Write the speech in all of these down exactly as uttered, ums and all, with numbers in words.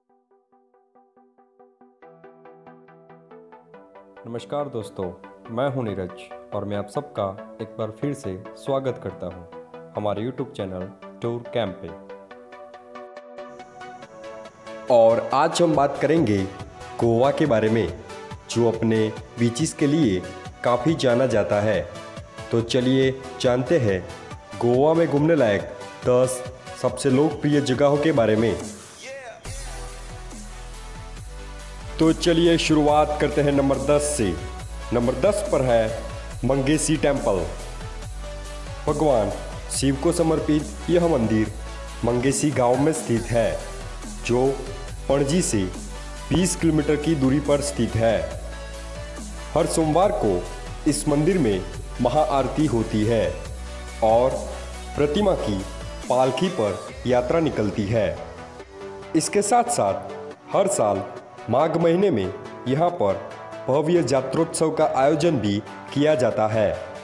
नमस्कार दोस्तों, मैं हूं नीरज और मैं आप सबका एक बार फिर से स्वागत करता हूं हमारे यूट्यूब चैनल टूर कैंप पे। और आज हम बात करेंगे गोवा के बारे में, जो अपने बीचेस के लिए काफ़ी जाना जाता है। तो चलिए जानते हैं गोवा में घूमने लायक दस सबसे लोकप्रिय जगहों के बारे में। तो चलिए शुरुआत करते हैं नंबर दस से। नंबर दस पर है मंगेशी टेम्पल। भगवान शिव को समर्पित यह मंदिर मंगेशी गांव में स्थित है, जो पणजी से बीस किलोमीटर की दूरी पर स्थित है। हर सोमवार को इस मंदिर में महाआरती होती है और प्रतिमा की पालकी पर यात्रा निकलती है। इसके साथ साथ हर साल माघ महीने में यहाँ पर भव्य जात्रोत्सव का आयोजन भी किया जाता है।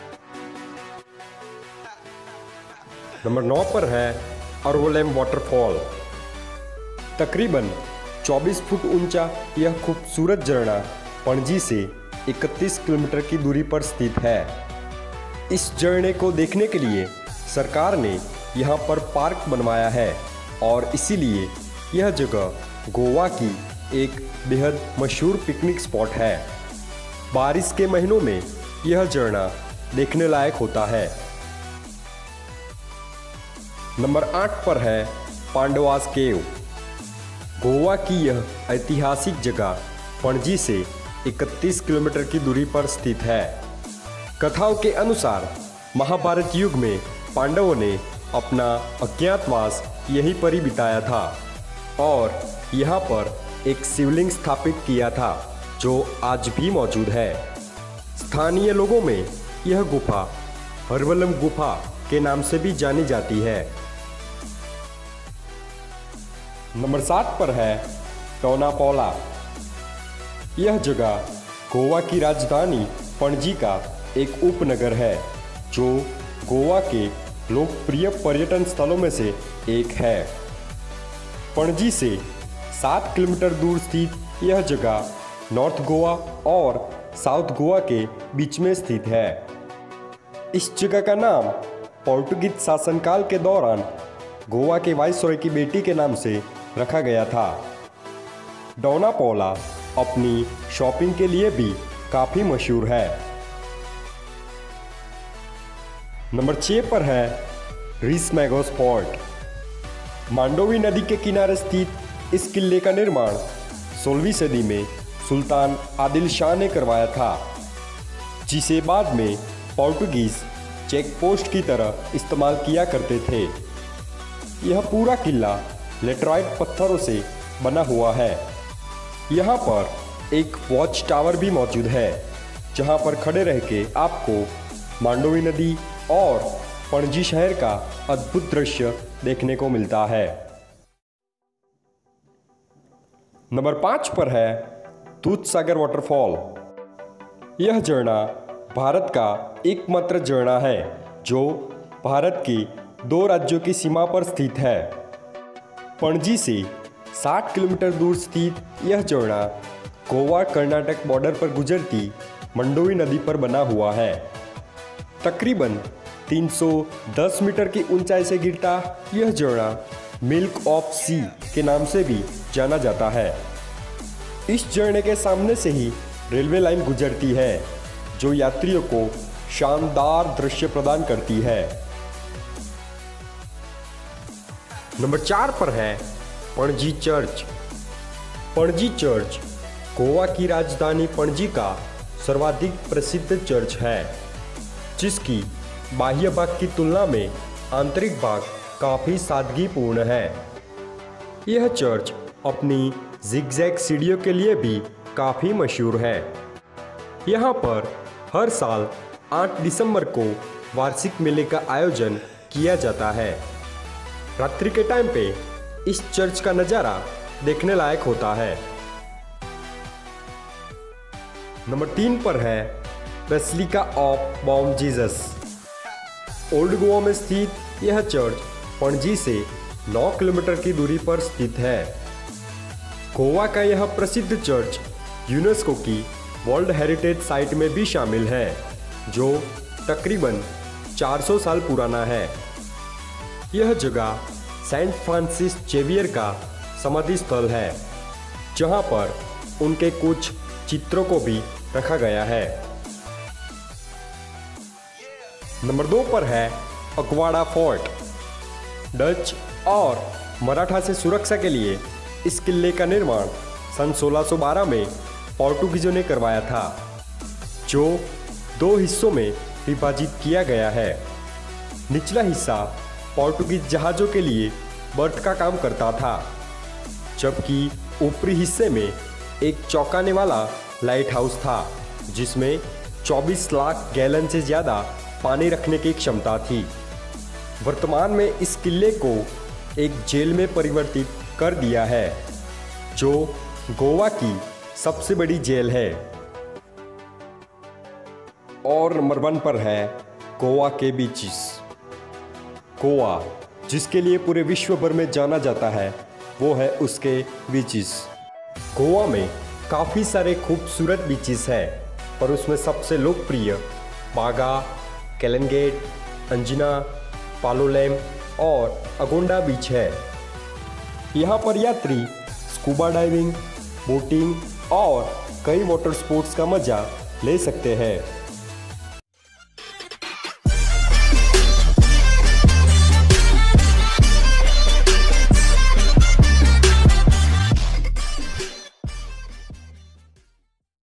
नंबर नौ पर है अरवोलेम वाटरफॉल। तकरीबन चौबीस फुट ऊंचा यह खूबसूरत झरना पणजी से इकतीस किलोमीटर की दूरी पर स्थित है। इस झरने को देखने के लिए सरकार ने यहाँ पर पार्क बनवाया है और इसीलिए यह जगह गोवा की एक बेहद मशहूर पिकनिक स्पॉट है। बारिश के महीनों में यह झरना देखने लायक होता है। नंबर आठ पर है पांडवास केव। गोवा की यह ऐतिहासिक जगह पणजी से इकतीस किलोमीटर की दूरी पर स्थित है। कथाओं के अनुसार महाभारत युग में पांडवों ने अपना अज्ञातवास यहीं पर ही बिताया था और यहाँ पर एक शिवलिंग स्थापित किया था, जो आज भी मौजूद है। स्थानीय लोगों में यह गुफा अरवोलेम गुफा के नाम से भी जानी जाती है। नंबर सात पर है टोनापौला। यह जगह गोवा की राजधानी पणजी का एक उपनगर है, जो गोवा के लोकप्रिय पर्यटन स्थलों में से एक है। पणजी से सात किलोमीटर दूर स्थित यह जगह नॉर्थ गोवा और साउथ गोवा के बीच में स्थित है। इस जगह का नाम पोर्तुगीज शासनकाल के दौरान गोवा के वाइसरॉय की बेटी के नाम से रखा गया था। टोनापौला अपनी शॉपिंग के लिए भी काफ़ी मशहूर है। नंबर छः पर है रिस मैगोस फोर्ट। मांडोवी नदी के किनारे स्थित इस किले का निर्माण सोलहवीं सदी में सुल्तान आदिल शाह ने करवाया था, जिसे बाद में पोर्तुगीज चेक पोस्ट की तरह इस्तेमाल किया करते थे। यह पूरा किला लेटराइट पत्थरों से बना हुआ है। यहाँ पर एक वॉच टावर भी मौजूद है, जहाँ पर खड़े रह के आपको मांडोवी नदी और पणजी शहर का अद्भुत दृश्य देखने को मिलता है। नंबर पाँच पर है दूधसागर वाटरफॉल। यह झरना भारत का एकमात्र झरना है जो भारत के दो राज्यों की सीमा पर स्थित है। पणजी से साठ किलोमीटर दूर स्थित यह झरना गोवा कर्नाटक बॉर्डर पर गुजरती मंडोवी नदी पर बना हुआ है। तकरीबन तीन सौ दस मीटर की ऊंचाई से गिरता यह झरना मिल्क ऑफ सी के नाम से भी जाना जाता है। इस झरने के सामने से ही रेलवे लाइन गुजरती है, जो यात्रियों को शानदार दृश्य प्रदान करती है। नंबर चार पर है पणजी चर्च। पणजी चर्च गोवा की राजधानी पणजी का सर्वाधिक प्रसिद्ध चर्च है, जिसकी बाह्य भाग की तुलना में आंतरिक भाग काफ़ी सादगीपूर्ण है। यह चर्च अपनी जिगजैग सीढ़ियों के लिए भी काफ़ी मशहूर है। यहाँ पर हर साल आठ दिसंबर को वार्षिक मेले का आयोजन किया जाता है। रात्रि के टाइम पे इस चर्च का नज़ारा देखने लायक होता है। नंबर तीन पर है basilica of Bom Jesus. Old Goa में स्थित यह चर्च पणजी से नौ किलोमीटर की दूरी पर स्थित है। गोवा का यह प्रसिद्ध चर्च यूनेस्को की वर्ल्ड हेरिटेज साइट में भी शामिल है, जो तकरीबन चार सौ साल पुराना है। यह जगह सेंट फ्रांसिस जेवियर का समाधि स्थल है, जहां पर उनके कुछ चित्रों को भी रखा गया है। नंबर दो पर है अगवाड़ा फोर्ट। डच और मराठा से सुरक्षा के लिए इस किले का निर्माण सन सोलह सौ बारह में पोर्टुगीजों ने करवाया था, जो दो हिस्सों में विभाजित किया गया है। निचला हिस्सा पोर्टुगीज जहाज़ों के लिए बर्थ का काम करता था, जबकि ऊपरी हिस्से में एक चौंकाने वाला लाइट हाउस था, जिसमें चौबीस लाख गैलन से ज़्यादा पानी रखने की क्षमता थी। वर्तमान में इस किले को एक जेल में परिवर्तित कर दिया है, जो गोवा की सबसे बड़ी जेल है। और नंबर वन पर है गोवा के बीचेस। गोवा जिसके लिए पूरे विश्व भर में जाना जाता है, वो है उसके बीचेस। गोवा में काफ़ी सारे खूबसूरत बीचेस हैं, पर उसमें सबसे लोकप्रिय बागा, कैलनगेट, अंजना, पालोलेम और अगोंडा बीच है। यहाँ पर यात्री स्कूबा डाइविंग, बोटिंग और कई वाटर स्पोर्ट्स का मज़ा ले सकते हैं।